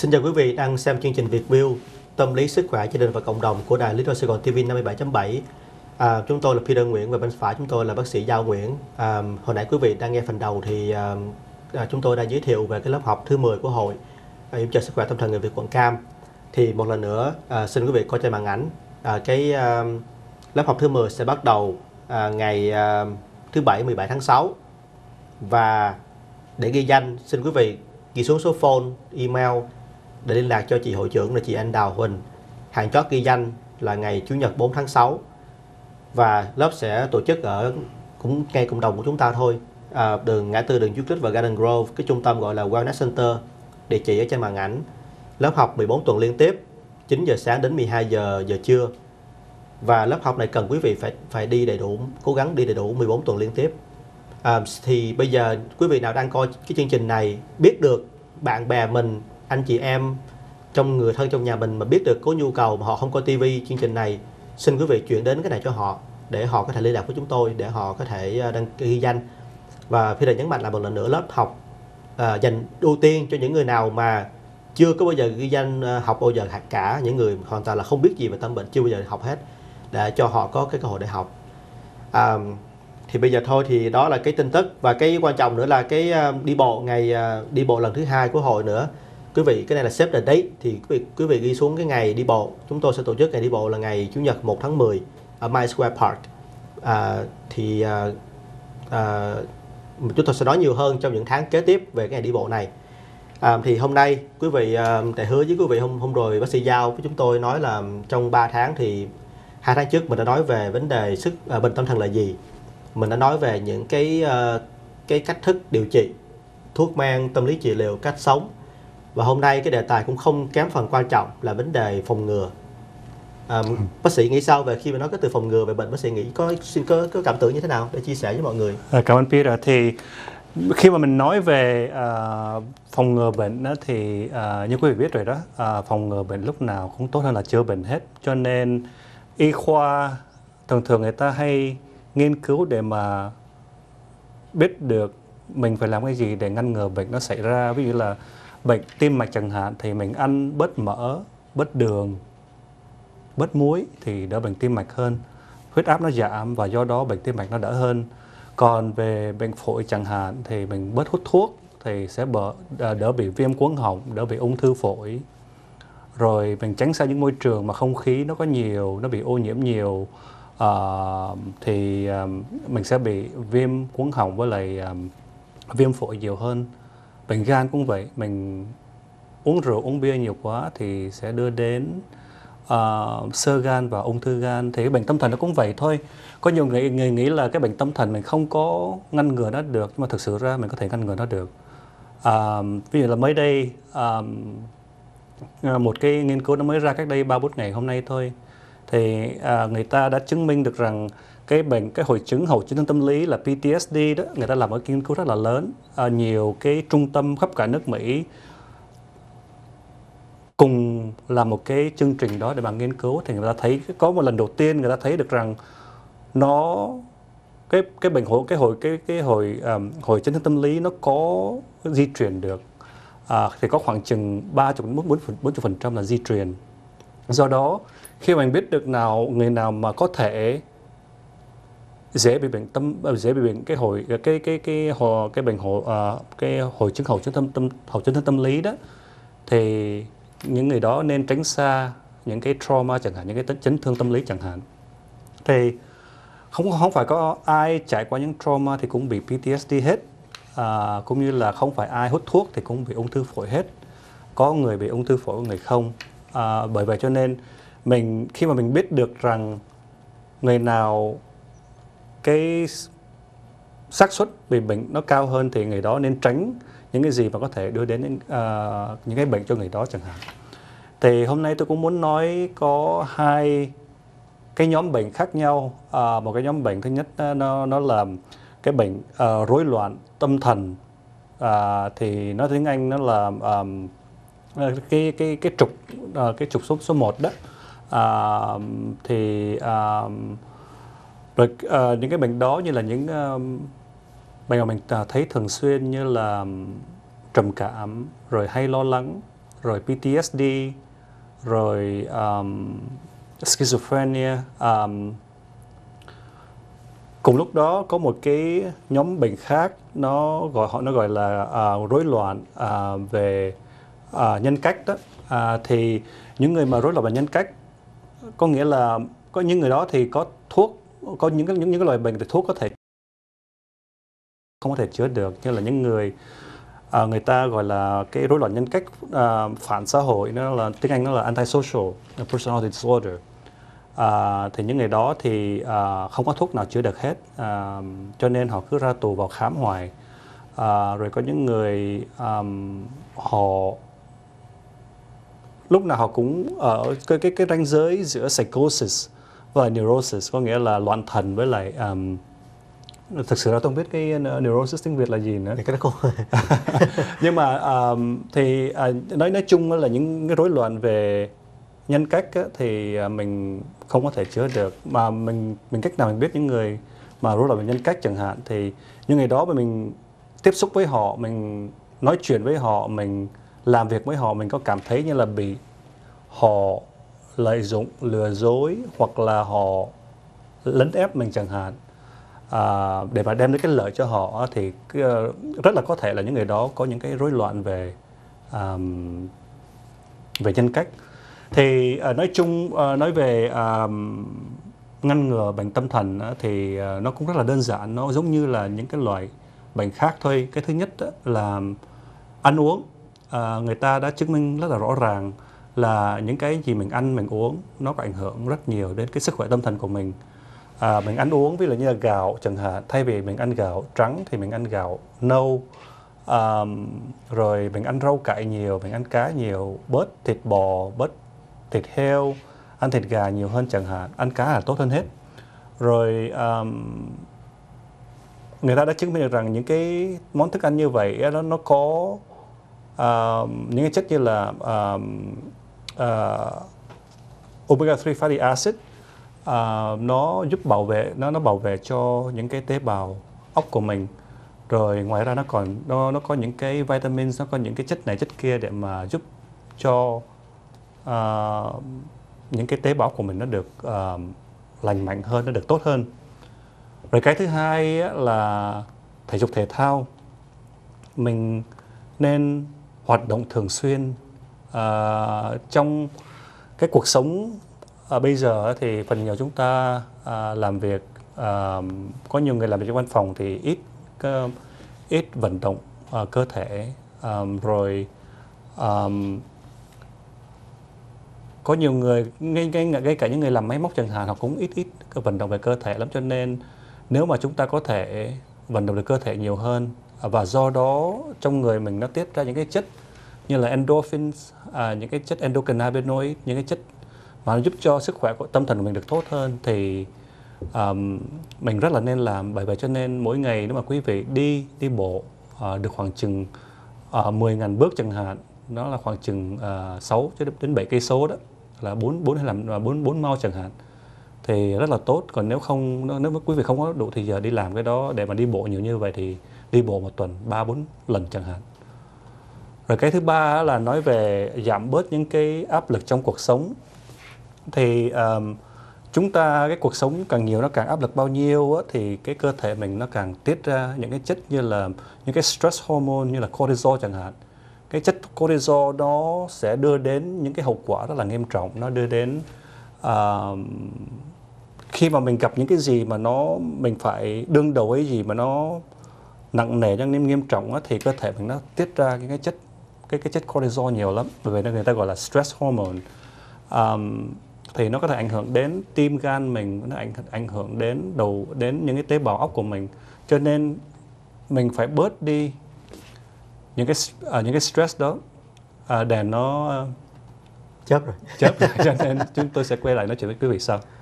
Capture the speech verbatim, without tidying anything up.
Xin chào quý vị đang xem chương trình Việt View tâm lý sức khỏe gia đình và cộng đồng của đài Lý Do Sài Gòn ti vi năm mươi bảy chấm bảy. À, chúng tôi là Peter Nguyễn và bên phải chúng tôi là bác sĩ Giao Nguyễn. À, hồi nãy quý vị đang nghe phần đầu thì à, à, chúng tôi đã giới thiệu về cái lớp học thứ mười của hội à, yểm trợ sức khỏe tâm thần người Việt quận Cam. Thì một lần nữa à, xin quý vị coi trên màn ảnh à, cái à, lớp học thứ mười sẽ bắt đầu à, ngày à, thứ bảy mười bảy tháng sáu. Và để ghi danh xin quý vị ghi xuống số phone, email để liên lạc cho chị hội trưởng là chị Anh Đào Huỳnh. Hạn chót ghi danh là ngày Chủ nhật bốn tháng sáu. Và lớp sẽ tổ chức ở cũng ngay cộng đồng của chúng ta thôi, à, đường ngã tư đường Euclid và Garden Grove, cái trung tâm gọi là Wellness Center, địa chỉ ở trên màn ảnh. Lớp học mười bốn tuần liên tiếp, chín giờ sáng đến mười hai giờ giờ trưa. Và lớp học này cần quý vị phải phải đi đầy đủ, cố gắng đi đầy đủ mười bốn tuần liên tiếp. À, thì bây giờ quý vị nào đang coi cái chương trình này biết được bạn bè mình, anh chị em trong người thân trong nhà mình mà biết được có nhu cầu mà họ không coi tivi chương trình này, xin quý vị chuyển đến cái này cho họ để họ có thể liên lạc với chúng tôi, để họ có thể đăng ký ghi danh. Và Peter nhấn mạnh là một lần nữa, lớp học à, dành ưu tiên cho những người nào mà chưa có bao giờ ghi danh học bao giờ cả, những người hoàn toàn là không biết gì về tâm bệnh, chưa bao giờ học hết, để cho họ có cái cơ hội để học. À, thì bây giờ thôi thì đó là cái tin tức, và cái quan trọng nữa là cái uh, đi bộ ngày uh, đi bộ lần thứ hai của hội nữa. Quý vị, cái này là save the date, thì quý vị, quý vị ghi xuống cái ngày đi bộ. Chúng tôi sẽ tổ chức ngày đi bộ là ngày Chủ nhật một tháng mười ở My Square Park. À, thì uh, uh, chúng tôi sẽ nói nhiều hơn trong những tháng kế tiếp về cái ngày đi bộ này. À, thì hôm nay quý vị uh, để hứa với quý vị hôm hôm rồi bác sĩ Giao với chúng tôi nói là trong ba tháng thì hai tháng trước mình đã nói về vấn đề sức uh, bệnh tâm thần là gì. Mình đã nói về những cái uh, cái cách thức điều trị, thuốc men, tâm lý trị liệu, cách sống. Và hôm nay cái đề tài cũng không kém phần quan trọng là vấn đề phòng ngừa. À, ừ. Bác sĩ nghĩ sao về khi mà nói cái từ phòng ngừa về bệnh? Bác sĩ nghĩ có xin có, có cảm tưởng như thế nào để chia sẻ với mọi người? À, cảm ơn Peter. Thì khi mà mình nói về uh, phòng ngừa bệnh đó, thì uh, như quý vị biết rồi đó, uh, phòng ngừa bệnh lúc nào cũng tốt hơn là chữa bệnh hết. Cho nên y khoa thường thường người ta hay nghiên cứu để mà biết được mình phải làm cái gì để ngăn ngừa bệnh nó xảy ra. Ví dụ là bệnh tim mạch chẳng hạn, thì mình ăn bớt mỡ, bớt đường, bớt muối thì đỡ bệnh tim mạch hơn. Huyết áp nó giảm và do đó bệnh tim mạch nó đỡ hơn. Còn về bệnh phổi chẳng hạn thì mình bớt hút thuốc thì sẽ đỡ bị viêm cuống họng, đỡ bị ung thư phổi. Rồi mình tránh xa những môi trường mà không khí nó có nhiều, nó bị ô nhiễm nhiều, uh, thì um, mình sẽ bị viêm cuống họng với lại um, viêm phổi nhiều hơn. Bệnh gan cũng vậy, mình uống rượu, uống bia nhiều quá thì sẽ đưa đến uh, xơ gan và ung thư gan. Thì cái bệnh tâm thần nó cũng vậy thôi. Có nhiều người, người nghĩ là cái bệnh tâm thần mình không có ngăn ngừa nó được, nhưng mà thực sự ra mình có thể ngăn ngừa nó được. Uh, ví dụ là mới đây um, một cái nghiên cứu nó mới ra cách đây ba bốn ngày hôm nay thôi, thì uh, người ta đã chứng minh được rằng cái bệnh, cái hội chứng hậu chấn thương tâm lý là pê tê ét đê đó, người ta làm một nghiên cứu rất là lớn, à, nhiều cái trung tâm khắp cả nước Mỹ cùng làm một cái chương trình đó để mà nghiên cứu. Thì người ta thấy có một lần đầu tiên người ta thấy được rằng nó cái cái bệnh hội cái hội cái cái hội um, hội chấn thương tâm lý nó có di truyền được, à, thì có khoảng chừng ba mươi đến bốn mươi phần trăm là di truyền. Do đó khi mình biết được nào người nào mà có thể dễ bị bệnh tâm dễ bị bệnh cái hội cái cái cái cái, cái, cái bệnh hội uh, cái hội chứng hậu chấn thương tâm hậu chấn thương tâm lý đó, thì những người đó nên tránh xa những cái trauma chẳng hạn, những cái chấn thương tâm lý chẳng hạn. Thì không không phải có ai trải qua những trauma thì cũng bị pê tê ét đê hết, à, cũng như là không phải ai hút thuốc thì cũng bị ung thư phổi hết. Có người bị ung thư phổi, người không. À, bởi vậy cho nên mình khi mà mình biết được rằng người nào cái xác suất bị bệnh nó cao hơn thì người đó nên tránh những cái gì mà có thể đưa đến những, uh, những cái bệnh cho người đó chẳng hạn. Thì hôm nay tôi cũng muốn nói có hai cái nhóm bệnh khác nhau. Uh, một cái nhóm bệnh thứ nhất nó nó là cái bệnh uh, rối loạn tâm thần, uh, thì nói tiếng Anh nó là um, cái cái cái trục uh, cái trục số số một đó. Uh, thì uh, rồi uh, những cái bệnh đó như là những uh, bệnh mà mình uh, thấy thường xuyên như là trầm cảm, rồi hay lo lắng, rồi pê tê ét đê, rồi um, schizophrenia. Um, cùng lúc đó có một cái nhóm bệnh khác, nó gọi họ nó gọi là uh, rối loạn uh, về uh, nhân cách đó. Uh, thì những người mà rối loạn về nhân cách có nghĩa là có những người đó thì có thuốc, có những cái những những cái loại bệnh thì thuốc có thể không có thể chữa được, như là những người à, người ta gọi là cái rối loạn nhân cách à, phản xã hội, nó là tiếng Anh nó là antisocial personality disorder. À, thì những người đó thì à, không có thuốc nào chữa được hết, à, cho nên họ cứ ra tù vào khám hoài. À, rồi có những người um, họ lúc nào họ cũng ở cái cái cái ranh giới giữa psychosis và neurosis, có nghĩa là loạn thần với lại um, thực sự là tôi không biết cái neurosis tiếng Việt là gì nữa. Cái đó không. Nhưng mà um, thì uh, nói nói chung là những cái rối loạn về nhân cách á, thì uh, mình không có thể chữa được, mà mình mình cách nào mình biết những người mà rối loạn về nhân cách chẳng hạn, thì những người đó mà mình tiếp xúc với họ, mình nói chuyện với họ, mình làm việc với họ, mình có cảm thấy như là bị họ lợi dụng, lừa dối, hoặc là họ lấn ép mình chẳng hạn, à, để mà đem đến cái lợi cho họ, thì cái, rất là có thể là những người đó có những cái rối loạn về um, về nhân cách. Thì uh, nói chung uh, nói về um, ngăn ngừa bệnh tâm thần uh, thì uh, nó cũng rất là đơn giản, nó giống như là những cái loại bệnh khác thôi. Cái thứ nhất uh, là ăn uống. Uh, người ta đã chứng minh rất là rõ ràng là những cái gì mình ăn, mình uống nó có ảnh hưởng rất nhiều đến cái sức khỏe tâm thần của mình. À, mình ăn uống ví dụ như là gạo chẳng hạn, thay vì mình ăn gạo trắng thì mình ăn gạo nâu. À, rồi mình ăn rau cải nhiều, mình ăn cá nhiều, bớt thịt bò, bớt thịt heo, ăn thịt gà nhiều hơn chẳng hạn, ăn cá là tốt hơn hết. Rồi um, người ta đã chứng minh được rằng những cái món thức ăn như vậy nó nó có uh, những cái chất như là um, uh, omega ba fatty acid. Uh, nó giúp bảo vệ nó nó bảo vệ cho những cái tế bào óc của mình. Rồi ngoài ra nó còn nó nó có những cái vitamins, nó có những cái chất này chất kia để mà giúp cho uh, những cái tế bào của mình nó được uh, lành mạnh hơn, nó được tốt hơn. Rồi cái thứ hai là thể dục thể thao. Mình nên hoạt động thường xuyên. Uh, trong cái cuộc sống À, bây giờ thì phần nhiều chúng ta à, làm việc, à, có nhiều người làm việc trong văn phòng thì ít uh, ít vận động uh, cơ thể, um, rồi um, có nhiều người ngay, ngay, ngay cả những người làm máy móc chẳng hạn, họ cũng ít ít vận động về cơ thể lắm. Cho nên nếu mà chúng ta có thể vận động được cơ thể nhiều hơn, và do đó trong người mình nó tiết ra những cái chất như là endorphins, à, những cái chất endocannabinoid, những cái chất mà nó giúp cho sức khỏe của tâm thần của mình được tốt hơn, thì um, mình rất là nên làm. Bởi vậy cho nên mỗi ngày nếu mà quý vị đi đi bộ uh, được khoảng chừng uh, mười nghìn bước chẳng hạn, nó là khoảng chừng uh, sáu cho đến bảy cây số, đó là bốn bốn hay là bốn bốn mile chẳng hạn, thì rất là tốt. Còn nếu không, nếu mà quý vị không có đủ thời giờ đi làm cái đó để mà đi bộ nhiều như vậy, thì đi bộ một tuần ba bốn lần chẳng hạn. Rồi cái thứ ba là nói về giảm bớt những cái áp lực trong cuộc sống. Thì um, chúng ta, cái cuộc sống càng nhiều, nó càng áp lực bao nhiêu á, thì cái cơ thể mình nó càng tiết ra những cái chất như là những cái stress hormone như là cortisol chẳng hạn. Cái chất cortisol nó sẽ đưa đến những cái hậu quả rất là nghiêm trọng. Nó đưa đến uh, khi mà mình gặp những cái gì mà nó mình phải đương đầu với gì mà nó nặng nề, cho nên nghiêm trọng á, thì cơ thể mình nó tiết ra những cái chất cái cái chất cortisol nhiều lắm. Bởi vậy nên người ta gọi là stress hormone. Um, thì nó có thể ảnh hưởng đến tim gan mình, nó ảnh ảnh hưởng đến đầu đến những cái tế bào óc của mình. Cho nên mình phải bớt đi những cái uh, những cái stress đó uh, để nó uh, chớp rồi chớp rồi. Cho nên chúng tôi sẽ quay lại nói chuyện với quý vị sau.